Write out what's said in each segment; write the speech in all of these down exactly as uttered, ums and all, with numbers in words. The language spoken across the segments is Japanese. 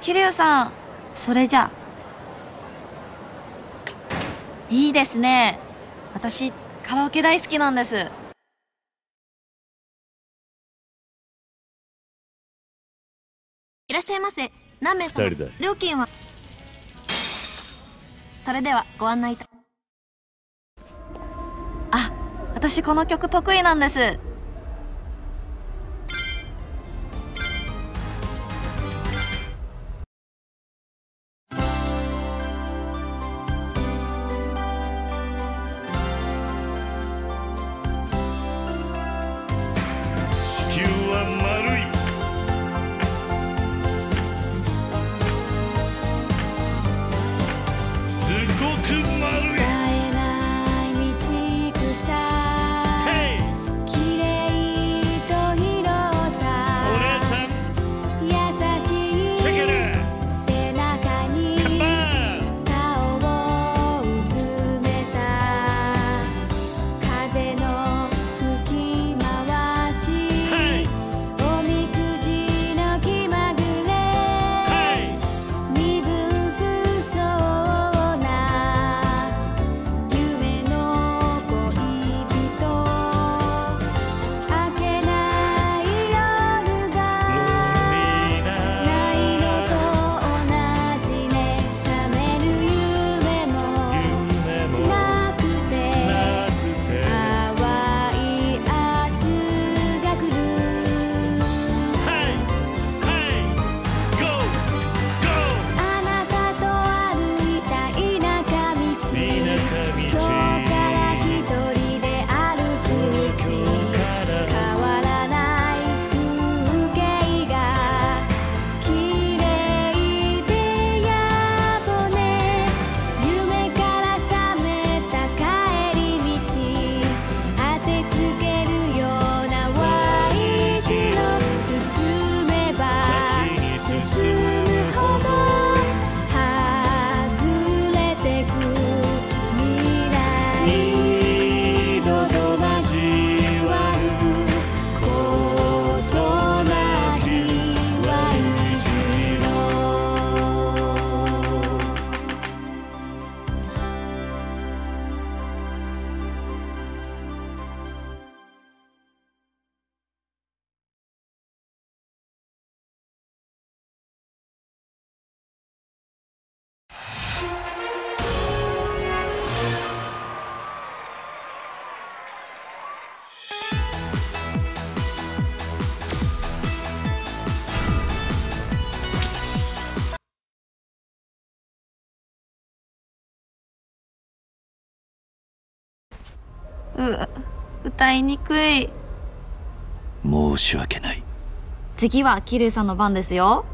桐生さん、それじゃあ。いいですね。私カラオケ大好きなんです。 いらっしゃいませ。何名様？料金は？それではご案内いた。 あ、私この曲得意なんです。 地球は丸い。すごく丸い。 う、歌いにくい。 申し訳ない。 次は桐生さんの番ですよ。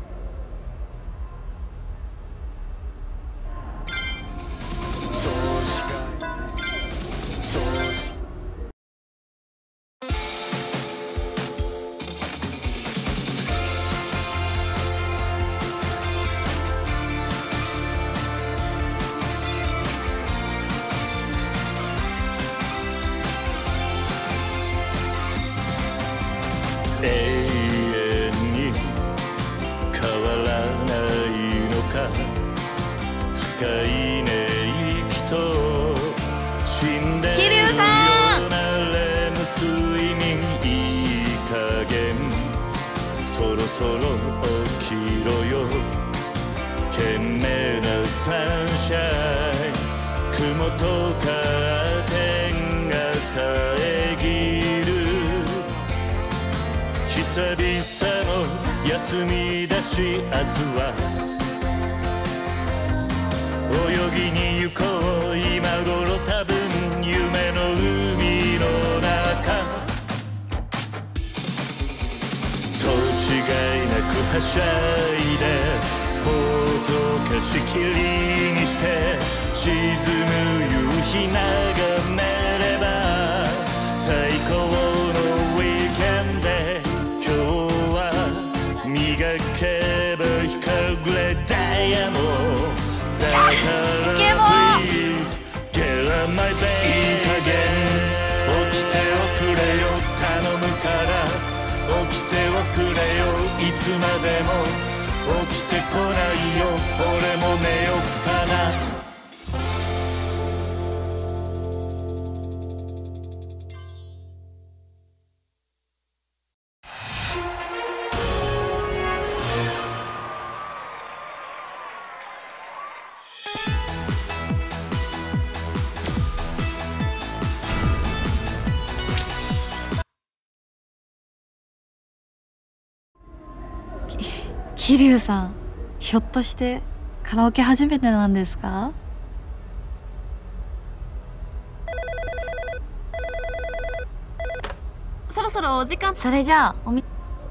永遠に変わらないのか。深いね息と死んでるようなレム睡眠。いい加減そろそろ起きろよ。懸命なサンシャイン。雲とカーテンが遮る。久々の休みだし明日は泳ぎに行こう。今頃多分夢の海の中。年がいなくはしゃいでボート貸し切りにして沈む夕日眺めれば最高のウィーケンで。今日は磨けば光れダイヤモンドだから Please get on my bed。 いい加減起きておくれよ頼むから。起きておくれよいつまでも。 起きてこないよ、俺も寝よっかな。 桐生さん、ひょっとしてカラオケ初めてなんですか？ そろそろお時間。 それじゃあおみ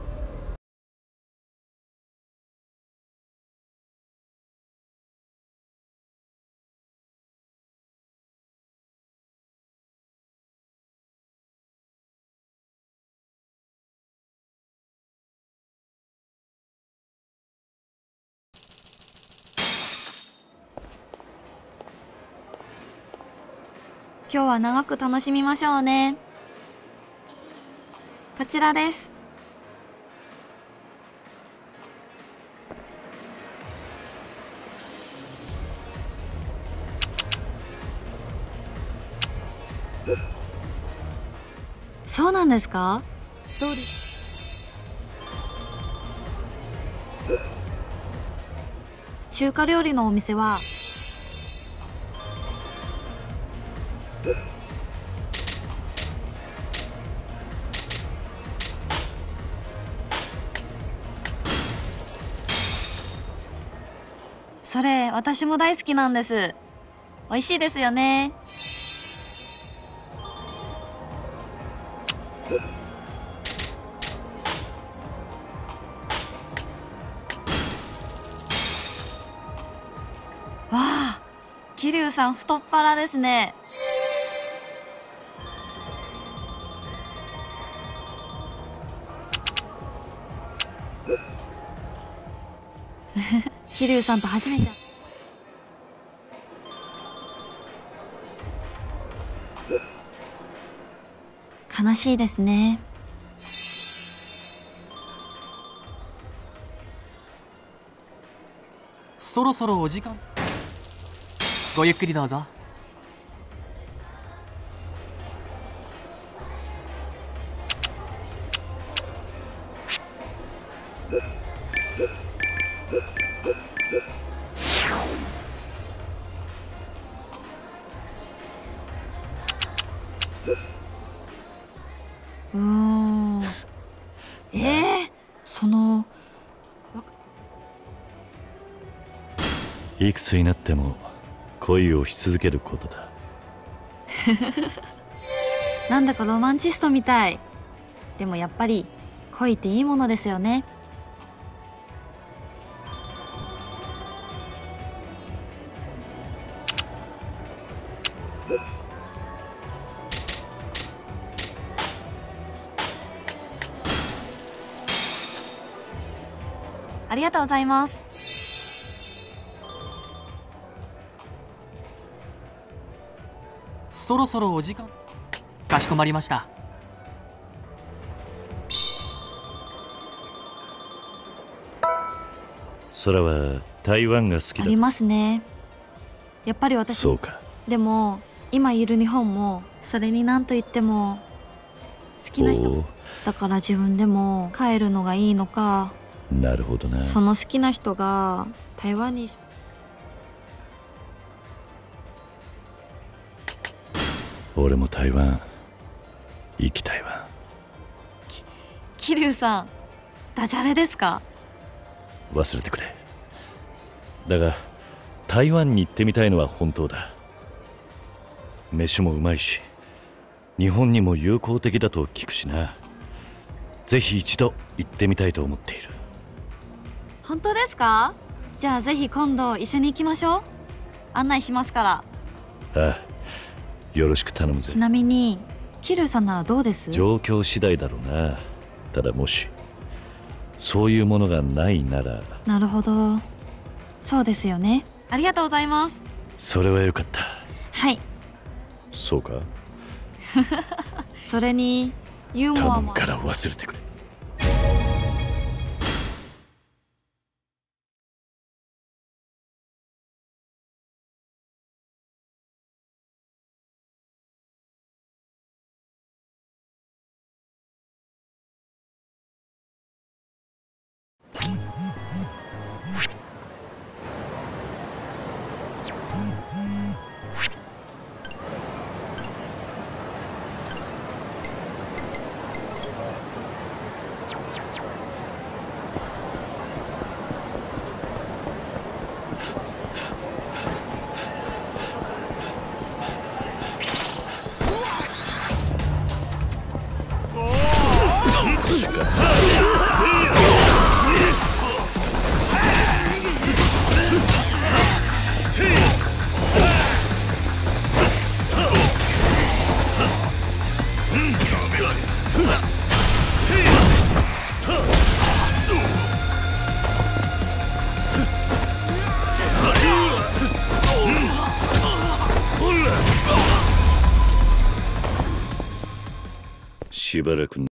今日は長く楽しみましょうね。こちらです。そうなんですか？どうです？中華料理のお店はそれ私も大好きなんです。美味しいですよね。わあ、桐生さん太っ腹ですね。桐生さんと初めて。悲しいですね。 そろそろお時間。ごゆっくりどうぞ。 うーん。ええ、そのいくつになっても恋をし続けることだ。 なんだかロマンチストみたい。でもやっぱり恋っていいものですよね。ありがとうございます。 そろそろお時間。かしこまりました。 空は台湾が好きだ。 ありますね。やっぱり私。 そうか。 でも今いる日本もそれに何と言っても好きな人だから、自分でも帰るのがいいのか。 なるほどな。 その好きな人が台湾に。 俺も台湾行きたいわ。 桐生さん、ダジャレですか？ 忘れてくれ。だが台湾に行ってみたいのは本当だ。飯もうまいし日本にも友好的だと聞くしな。ぜひ一度行ってみたいと思っている。 本当ですか？じゃあぜひ今度一緒に行きましょう。案内しますから。 ああ、よろしく頼むぜ。 ちなみに桐生さんならどうです？ 状況次第だろうな。ただもしそういうものがないなら。 なるほど、そうですよね。ありがとうございます。 それはよかった。 はい。 そうか。 それにユーモアも。 頼むから忘れてくれ。 しばらく